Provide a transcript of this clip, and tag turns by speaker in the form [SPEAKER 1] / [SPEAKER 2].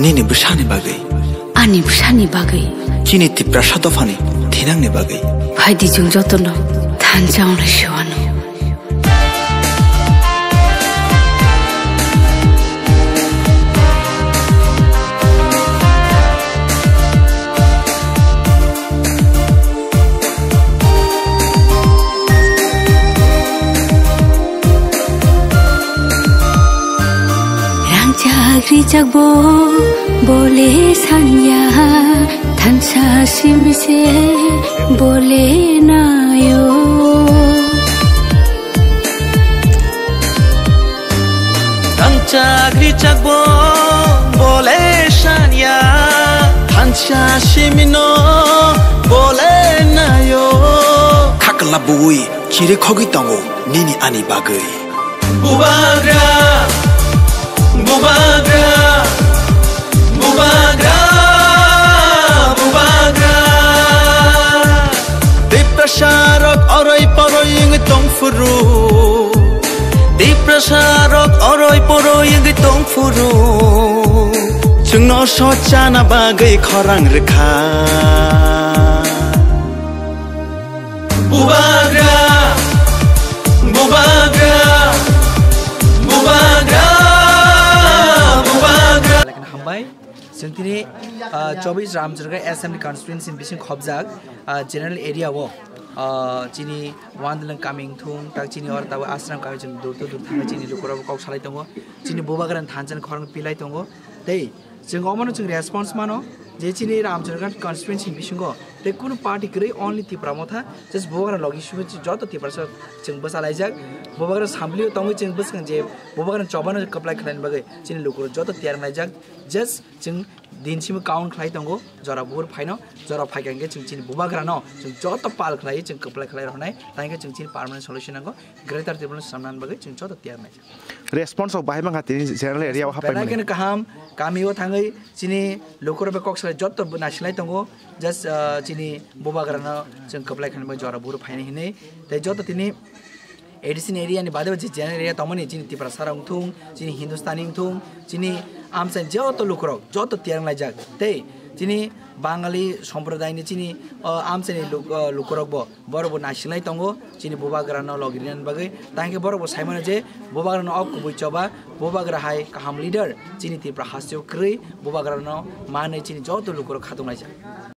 [SPEAKER 1] Nini bushani bagai.
[SPEAKER 2] Ani bushani bagai.
[SPEAKER 1] Chini tipra shatofani. Thinang ni bagai.
[SPEAKER 2] Haidi jung jotono. Thanjau na shiwano. Jagri jagbo bole sanya thansa simse bole nayo
[SPEAKER 3] jagri jagbo bole sanya thansa simino bole nayo
[SPEAKER 1] kakla bui chire khogi tango nini ani bagai
[SPEAKER 3] bubagra Bubagra, Bubagra, Bubagra. Deprasarok oroi poroi ing tongfuru. Deprasarok oroi poroi ing tongfuru. Jungno sochana bagai khorang rekha. Bubagra, Bubagra, Bubagra. Sentini 24 Ramjarga Assembly constituency in Bishing Khobjag general area wo chini wandalang coming thung tak chini or tawa asram ka chin dur chini lukora kok salai tongo chini bobagaran thanjan khorang pilai tongo dei jeng omano jeng response mano je chini Ramjarga constituency in Bishing go te kuno party grey only ti pramotha just bobagaran logi shu joto ti parsa jeng basalai jak bobagaran samblio tongo jeng bas kan je bobagaran chobano kaplai khalan bagai chini lukora joto tiar mai jak just jeng dinchim count khlai tongo jara bur phaino jara phaigange jeng chini bubagra no jeng joto pal khlai jeng kaplai khlai rahonai tainga jeng chini permanent solution ango greater tribunal samnan bagai jeng joto tiar mai
[SPEAKER 4] response of bahima ngati general area ha
[SPEAKER 3] pai kan kaham kami o thangai chini lokor be kok sala joto nasilai tongo just chini bubagra no jeng kaplai khlai mai jara bur phaine hine tai joto tini Edison area ni badai general area tamani chini tipra sarang thung chini hindustani thung chini amsan joto lukrok joto tiang lai jak te chini bangali sampradaya ni chini amsan lukrok bo borobo nasilai tongo chini bubagra no logirian bagai tangke borobo saimana je bubagra no ok kubui choba bubagra hai kaham leader chini tipra hasyo krei bubagra no mane chini joto lukrok khatung lai jak